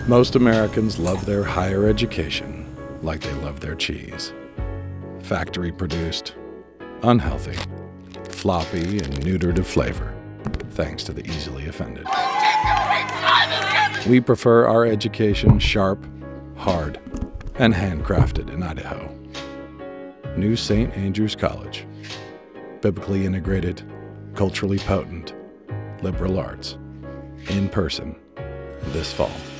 Most Americans love their higher education like they love their cheese. Factory-produced, unhealthy, floppy, and neutered of flavor, thanks to the easily offended. We prefer our education sharp, hard, and handcrafted in Idaho. New St. Andrews College. Biblically integrated, culturally potent, liberal arts. In person this fall.